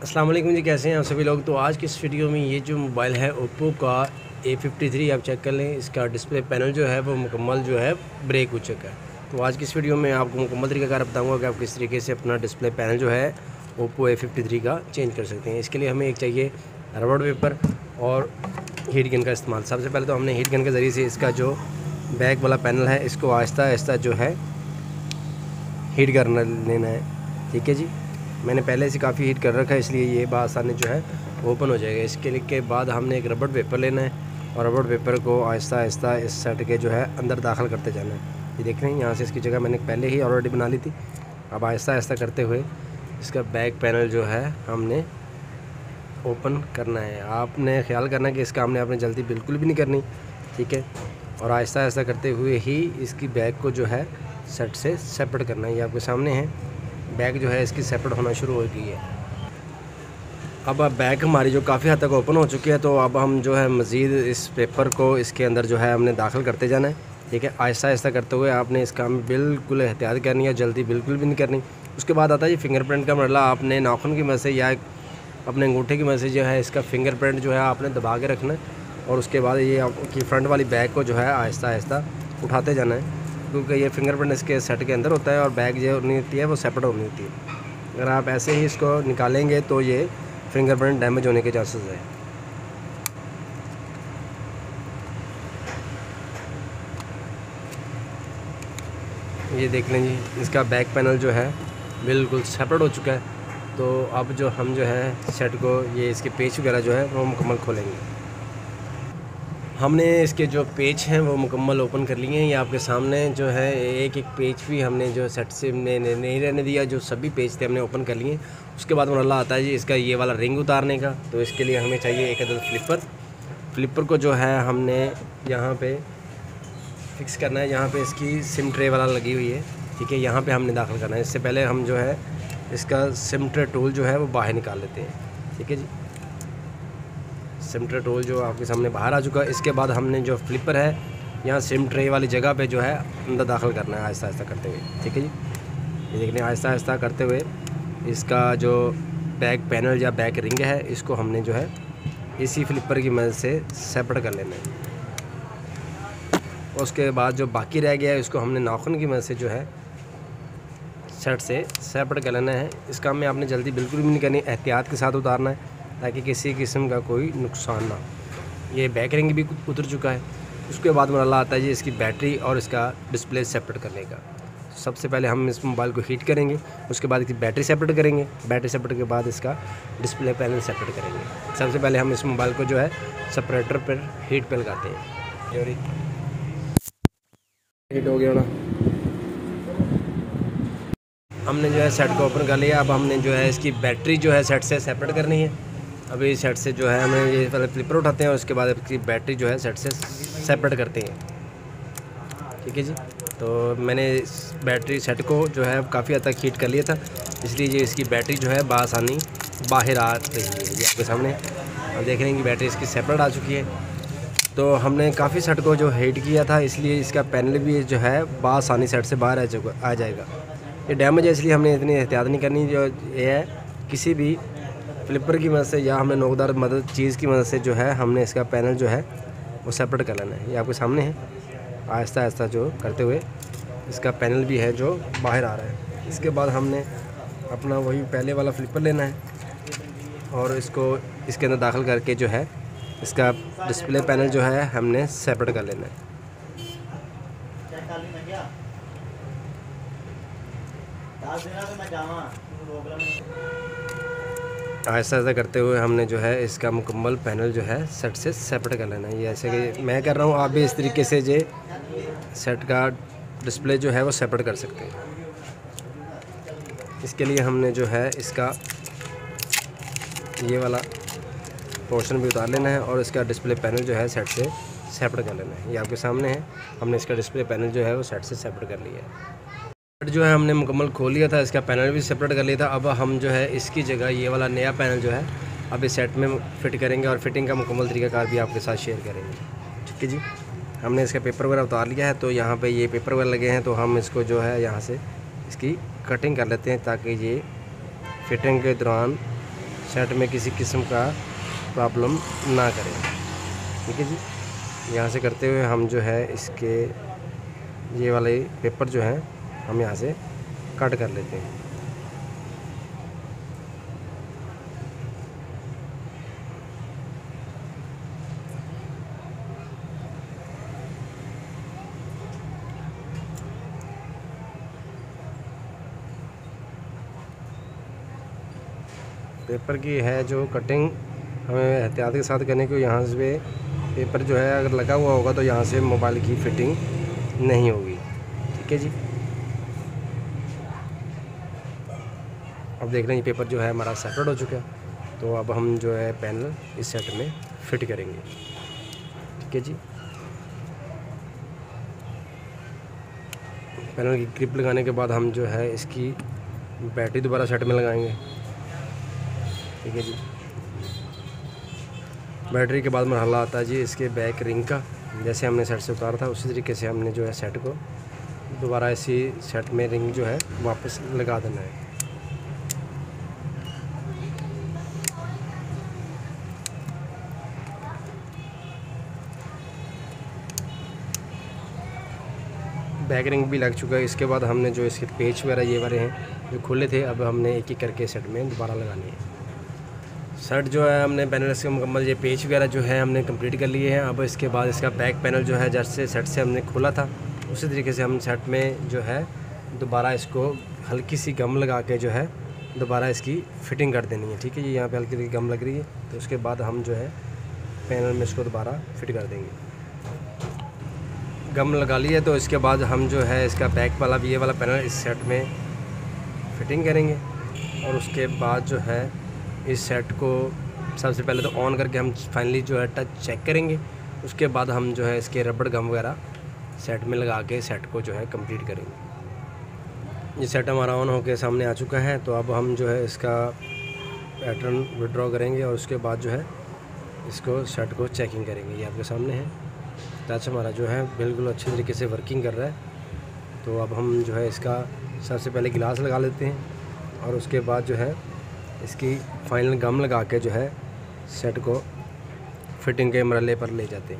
अस्सलाम वालेकुम जी, कैसे हैं आप सभी लोग। तो आज की इस वीडियो में ये जो मोबाइल है ओप्पो का A53 आप चेक कर लें, इसका डिस्प्ले पैनल जो है वो मुकम्मल जो है ब्रेक हो चुका है। तो आज की इस वीडियो में आपको मुकम्मल तरीकाकार बताऊंगा कि आप किस तरीके से अपना डिस्प्ले पैनल जो है ओप्पो A53 का चेंज कर सकते हैं। इसके लिए हमें एक चाहिए रबड़ पेपर और हीट गन का इस्तेमाल। सबसे पहले तो हमने हीट गन के ज़रिए से इसका जो बैक वाला पैनल है इसको आहिस्ता आहिस्ता जो है हीट करना लेना है। ठीक है जी, मैंने पहले से काफ़ी हीट कर रखा है, इसलिए ये आसानी जो है ओपन हो जाएगा। इसके लिए के बाद हमने एक रबड़ पेपर लेना है और रबड़ पेपर को आहिस्ता आहिस्ता इस सेट के जो है अंदर दाखिल करते जाना है। ये देख रहे हैं, यहाँ से इसकी जगह मैंने पहले ही ऑलरेडी बना ली थी। अब आहिस्ता आहिस्ता करते हुए इसका बैक पैनल जो है हमने ओपन करना है। आपने ख्याल करना है कि इसका हमने आपने जल्दी बिल्कुल भी नहीं करनी, ठीक है। और आहिस्ता आहिस्ता करते हुए ही इसकी बैक को जो है सेट से सेपरेट करना है। ये आपके सामने है, बैक जो है इसकी सेपरेट होना शुरू हो गई है। अब बैक हमारी जो काफ़ी हद तक ओपन हो चुकी है, तो अब हम जो है मज़ीद इस पेपर को इसके अंदर जो है हमने दाखिल करते जाना है। ठीक है, आहिस्ता आहिस्ता करते हुए आपने इसका बिल्कुल एहतियात करनी है, जल्दी बिल्कुल भी नहीं करनी। उसके बाद आता है ये फिंगरप्रिंट का मरला। आपने नाखून की मदद से या अपने अंगूठे की मदद से जो है इसका फिंगरप्रिंट जो है आपने दबा के रखना है और उसके बाद ये आपकी फ्रंट वाली बैक को जो है आहिस्ता आहिस्ता उठाते जाना है, क्योंकि ये फिंगरप्रिंट इसके सेट के अंदर होता है और बैक जो नहीं होती है वो सेपरेट होनी होती है। अगर आप ऐसे ही इसको निकालेंगे तो ये फिंगरप्रिंट डैमेज होने के चांसेस है। ये देख लें जी, इसका बैक पैनल जो है बिल्कुल सेपरेट हो चुका है। तो अब जो हम जो है सेट को ये इसके पेच वगैरह जो है वो मुकम्मल खोलेंगे। हमने इसके जो पेच हैं वो मुकम्मल ओपन कर लिए हैं। ये आपके सामने जो है एक एक पेच भी हमने जो सेट से नहीं रहने दिया, जो सभी पेच थे हमने ओपन कर लिए। उसके बाद मरला आता है जी इसका ये वाला रिंग उतारने का। तो इसके लिए हमें चाहिए एक अदद फ्लिपर को जो है हमने यहाँ पे फिक्स करना है। यहाँ पे इसकी सिम ट्रे वाला लगी हुई है, ठीक है, यहाँ पे हमने दाखिल करना है। इससे पहले हम जो है इसका सिम ट्रे टूल जो है वो बाहर निकाल लेते हैं। ठीक है जी, सिम ट्रे टूल जो आपके सामने बाहर आ चुका है। इसके बाद हमने जो फ्लिपर है यहाँ सिम ट्रे वाली जगह पे जो है अंदर दाखिल करना है आहिस्ता आहिस्ता करते हुए। ठीक है जी, ये देखने आहिस्ता आहिस्ता करते हुए इसका जो बैक पैनल या बैक रिंग है इसको हमने जो है इसी फ्लिपर की मदद से सेपरेट कर लेना है। उसके बाद जो बाकी रह गया है इसको हमने नाखून की मदद से जो है सेट से सेपरेट कर लेना है। इस काम में आपने जल्दी बिल्कुल भी नहीं करनी, एहतियात के साथ उतारना है ताकि किसी किस्म का कोई नुकसान ना हो। ये बैक रिंग भी उतर चुका है। उसके बाद मरला आता है जी इसकी बैटरी और इसका डिस्प्ले सेपरेट करने का। सबसे पहले हम इस मोबाइल को हीट करेंगे, उसके बाद इसकी बैटरी सेपरेट करेंगे, बैटरी सेपरेट के बाद इसका डिस्प्ले पैनल सेपरेट करेंगे। सबसे पहले हम इस मोबाइल को जो है सेपरेटर पर हीट पे लगाते हैं। हीट हो गया ना, हमने जो है सेट को ओपन कर लिया। अब हमने जो है इसकी बैटरी जो है सेट से सेपरेट करनी है। अभी सेट से जो है हमें ये पहले फ्लिपर उठाते हैं और उसके बाद इसकी बैटरी जो है सेट से सेपरेट करते हैं। ठीक है जी, तो मैंने इस बैटरी सेट को जो है काफ़ी हद तक हीट कर लिया था, इसलिए ये इसकी बैटरी जो है बासानी बाहर आ रही है। ये आपके सामने आप देख रहे हैं कि बैटरी इसकी सेपरेट आ चुकी है। तो हमने काफ़ी सेट को जो हीट किया था, इसलिए इसका पैनल भी जो है बासानी सेट से बाहर आ जाएगा। ये डैमेज है, इसलिए हमने इतनी एहतियात नहीं करनी। जो ये है किसी भी फ्लिपर की मदद से या हमने नोकदार चीज़ की मदद से जो है हमने इसका पैनल जो है वो सेपरेट कर लेना है। ये आपके सामने है, आहिस्ता आहिस्ता जो करते हुए इसका पैनल भी है जो बाहर आ रहा है। इसके बाद हमने अपना वही पहले वाला फ्लिपर लेना है और इसको इसके अंदर दाखिल करके जो है इसका डिस्प्ले पैनल जो है हमने सेपरेट कर लेना है। आहिस्ता आहिस्ता करते हुए हमने जो है इसका मुकम्मल पैनल जो है सेट से सेपरेट कर लेना है। ये ऐसे कि मैं कर रहा हूँ, आप भी इस तरीके से जो सेट का डिस्प्ले जो है वो सेपरेट कर सकते हैं। इसके लिए हमने जो है इसका ये वाला पोर्शन भी उतार लेना है और इसका डिस्प्ले पैनल जो है सेट से सेपरेट कर लेना है। ये आपके सामने है, हमने इसका डिस्प्ले पैनल जो है वो सेट से सेपरेट कर लिया है। जो है हमने मुकम्मल खोल लिया था, इसका पैनल भी सेपरेट कर लिया था। अब हम जो है इसकी जगह ये वाला नया पैनल जो है अब इस सेट में फ़िट करेंगे और फिटिंग का मुकम्मल तरीकाकार भी आपके साथ शेयर करेंगे। ठीक है जी, हमने इसका पेपर वगैरह उतार लिया है। तो यहाँ पे ये पेपर वगैरह लगे हैं, तो हम इसको जो है यहाँ से इसकी कटिंग कर लेते हैं ताकि ये फिटिंग के दौरान सेट में किसी किस्म का प्रॉब्लम ना करें। ठीक है जी। यहाँ से करते हुए हम जो है इसके ये वाले पेपर जो हैं हम यहाँ से कट कर लेते हैं। पेपर की है जो कटिंग हमें एहतियात के साथ करने को, यहाँ से पेपर जो है अगर लगा हुआ होगा तो यहाँ से मोबाइल की फ़िटिंग नहीं होगी। ठीक है जी। अब देख रहे हैं ये पेपर जो है हमारा सेपरेट हो चुका है। तो अब हम जो है पैनल इस सेट में फ़िट करेंगे। ठीक है जी। पैनल की ग्रिप लगाने के बाद हम जो है इसकी बैटरी दोबारा सेट में लगाएंगे। ठीक है जी। बैटरी के बाद मरहला आता है जी इसके बैक रिंग का। जैसे हमने सेट से उतारा था उसी तरीके से हमने जो है सेट को दोबारा इसी सेट में रिंग जो है वापस लगा देना है। बैक रिंग भी लग चुका है। इसके बाद हमने जो इसके पेच वगैरह ये वाले हैं जो खुले थे, अब हमने एक एक करके सेट में दोबारा लगाने हैं। सेट जो है हमने पैनल से मुकम्मल ये पेच वगैरह जो है हमने कंप्लीट कर लिए हैं। अब इसके बाद इसका बैक पैनल जो है जैसे सेट से हमने खोला था उसी तरीके से हम सेट में जो है दोबारा इसको हल्की सी गम लगा के जो है दोबारा इसकी फ़िटिंग कर देनी है। ठीक है जी। यहाँ पे हल्की सी गम लग रही है तो उसके बाद हम जो है पैनल में इसको दोबारा फिट कर देंगे। गम लगा ली है तो इसके बाद हम जो है इसका बैक वाला भी ये वाला पैनल इस सेट में फ़िटिंग करेंगे। और उसके बाद जो है इस सेट को सबसे पहले तो ऑन करके हम फाइनली जो है टच चेक करेंगे। उसके बाद हम जो है इसके रबड़ गम वगैरह सेट में लगा के सेट को जो है कंप्लीट करेंगे। ये सेट हमारा ऑन होके सामने आ चुका है। तो अब हम जो है इसका पैटर्न विड्रॉ करेंगे और उसके बाद जो है इसको सेट को चेकिंग करेंगे। ये आपके सामने है। टच हमारा जो है बिल्कुल अच्छे तरीके से वर्किंग कर रहा है। तो अब हम जो है इसका सबसे पहले गिलास लगा लेते हैं और उसके बाद जो है इसकी फाइनल गम लगा के जो है सेट को फिटिंग के मरहले पर ले जाते हैं।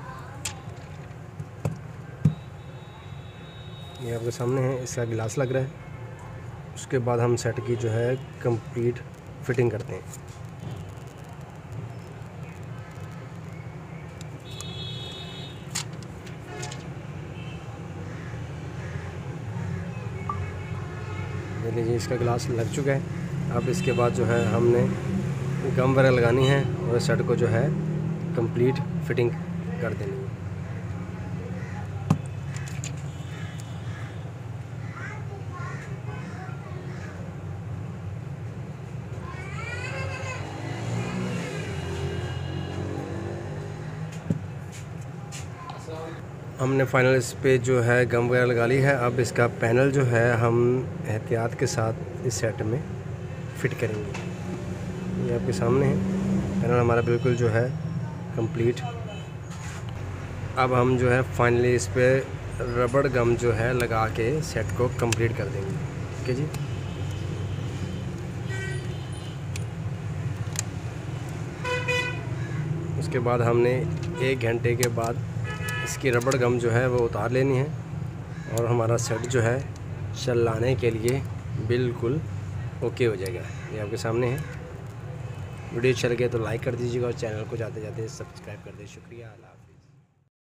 ये आपके सामने है, इसका गिलास लग रहा है। उसके बाद हम सेट की जो है कंप्लीट फिटिंग करते हैं। देख लीजिए इसका गिलास लग चुका है। अब इसके बाद जो है हमने गम वगैरह लगानी है और सेट को जो है कंप्लीट फिटिंग कर देनी है। हमने फाइनल इस पे जो है गम वगैरह लगा ली है। अब इसका पैनल जो है हम एहतियात के साथ इस सेट में फ़िट करेंगे। ये आपके सामने है, पैनल हमारा बिल्कुल जो है कंप्लीट। अब हम जो है फाइनली इस पे रबड़ गम जो है लगा के सेट को कंप्लीट कर देंगे। ठीक है जी। उसके बाद हमने 1 घंटे के बाद इसकी रबड़ गम जो है वो उतार लेनी है और हमारा सेट जो है चलाने के लिए बिल्कुल ओके हो जाएगा। ये आपके सामने है। वीडियो अच्छा लगे तो लाइक कर दीजिएगा और चैनल को जाते जाते सब्सक्राइब कर दीजिए। शुक्रिया। अल्लाह हाफ़िज़।